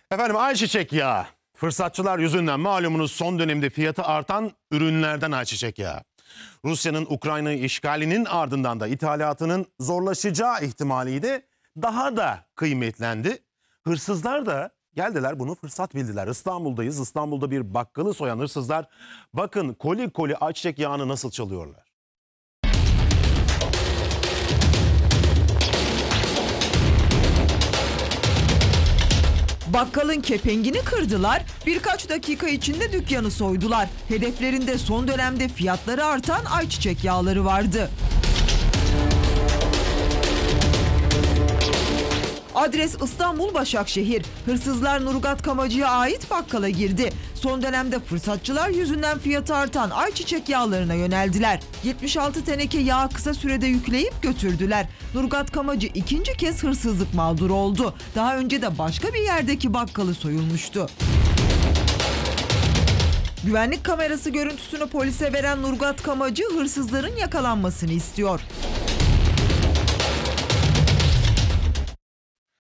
Efendim ayçiçek yağı. Fırsatçılar yüzünden malumunuz son dönemde fiyatı artan ürünlerden ayçiçek yağı. Rusya'nın Ukrayna'yı işgalinin ardından da ithalatının zorlaşacağı ihtimaliydi. Daha da kıymetlendi. Hırsızlar da geldiler, bunu fırsat bildiler. İstanbul'dayız. İstanbul'da bir bakkalı soyan hırsızlar bakın koli koli ayçiçek yağını nasıl çalıyorlar. Bakkalın kepengini kırdılar, birkaç dakika içinde dükkanı soydular. Hedeflerinde son dönemde fiyatları artan ayçiçek yağları vardı. Adres İstanbul Başakşehir. Hırsızlar Nurgat Kamacı'ya ait bakkala girdi. Son dönemde fırsatçılar yüzünden fiyatı artan ayçiçek yağlarına yöneldiler. 76 teneke yağ kısa sürede yükleyip götürdüler. Nurgat Kamacı ikinci kez hırsızlık mağduru oldu. Daha önce de başka bir yerdeki bakkalı soyulmuştu. Güvenlik kamerası görüntüsünü polise veren Nurgat Kamacı hırsızların yakalanmasını istiyor.